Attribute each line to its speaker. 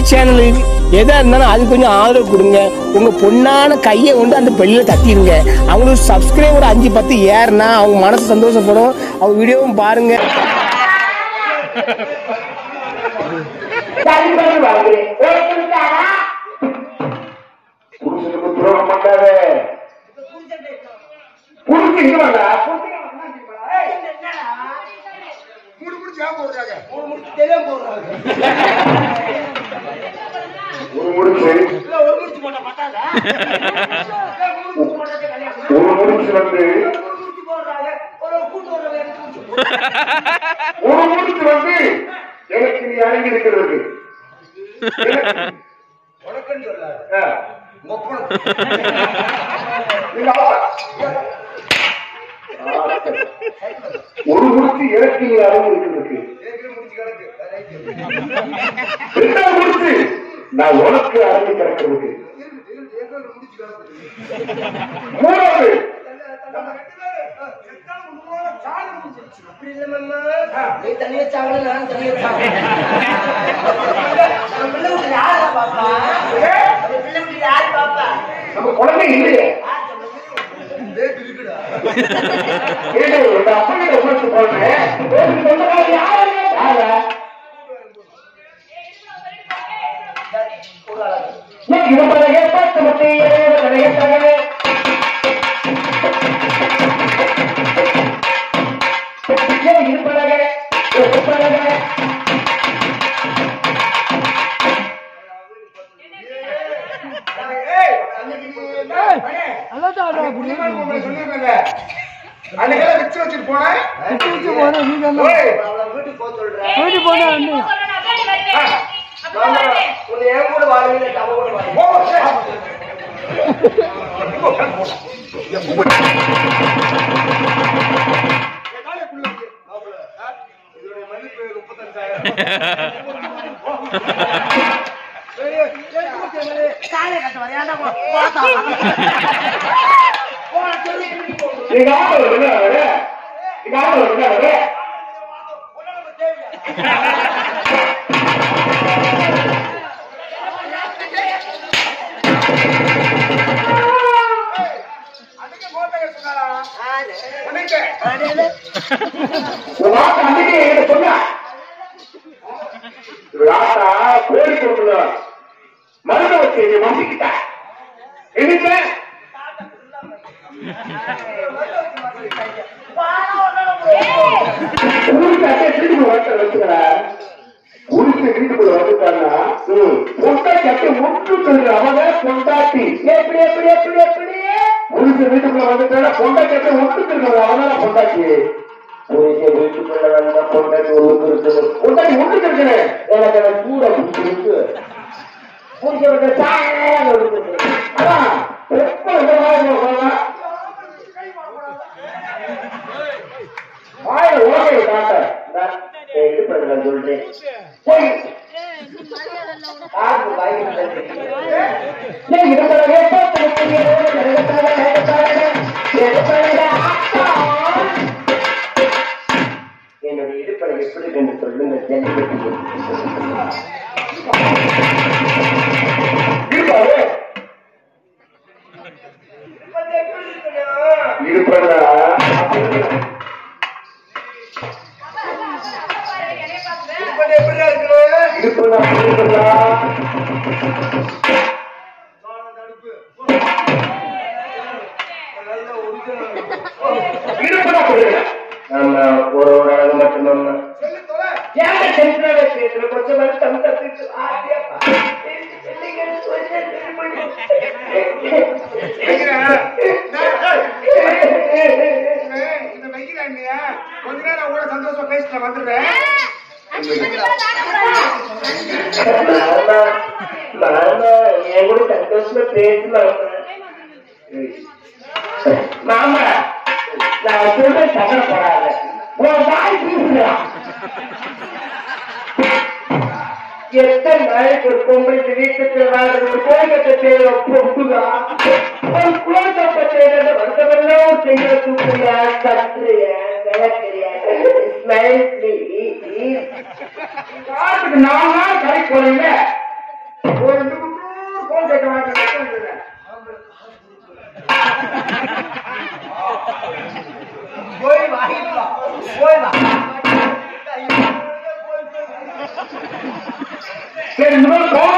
Speaker 1: Channel எதா இருந்தாலும் அது கொஞ்சம் ஆதரவு கொடுங்க. உங்க பொண்ணான கையை கொண்டு அந்த பெல்லில தட்டிடுங்க. அவங்களுக்கு சப்ஸ்கிரைபர் 5-10 ஏறுனா அவங்க மனசு சந்தோஷப்படும். அவங்க வீடியோவும் பாருங்க.
Speaker 2: எனக்கு நீ அடங்கி இருக்கிறது ஒரு முடிச்சு எனக்கு நீ அடங்கி இருக்கிறது. முடிச்சு நான் உனக்கு அடங்கி கிடக்கிறது. மூணாவது நம்ம குழந்தை இல்லையே அப்படியே உங்களுக்கு போடுறேன். அன்னைக்கெல்லாம் வச்சு வச்சுட்டு போனேன். வீட்டுக்கு போக சொல்றேன். வீட்டுக்கு போனா உன்னை என் கூட வாழ்வில்லை, அவ கூட வாழ். இதனுடைய மதிப்பு 35 கோழி கொடுக்கல மருந்து வச்சு மாசிக்கிட்ட வீட்டுக்குள்ள வந்துட்டாங்கன்னா பொண்டாட்டி முட்டு அவங்க பொண்டாட்டி எப்படி எப்படி எப்படி எப்படி புரிஞ்ச வீட்டுக்குள்ள வந்துட்டா பொண்டாட்டி முட்டு அவங்கதான் பொண்டாட்டி. வீட்டுக்குள்ள வந்த பொண்டாட்டி ஒண்ணு இருக்குது. பொண்டாட்டி முட்டு இருக்கிறேன் எனக்கு அதை கூட பிடிச்சிருக்கு. புரிஞ்சவங்க சாயம் இருக்குது. அதான் எப்ப இந்த மாதிரி வாயில ஓகே காட்ட இது பண்ண சொல்றேன். என்னுடைய இடுப்படை எப்படி என்று சொல்லுங்க. ஒரு மட்டும் கொஞ்சம் கொஞ்ச நேரம் கூட சந்தோஷம் பேசிட்டு வந்துடுறேன். என் கூட சந்தோஷமா பேசலாம். மாமா நான் சொல்ற சகப்படாத எத்தனை நாளைக்கு ஒரு பொம்பளைக்கு வீட்டுக்கு ஒரு கோயத்தை செய்யற பொட்டுதா ஒரு குலோட்டப்ப செய்யறது வந்தவெல்லாம் செய்யற தூக்குறியா கத்துறிய விளக்குறியா ஸ்மைல் 4 நாள் கடைக்கு போறீங்க. இது மாதிரி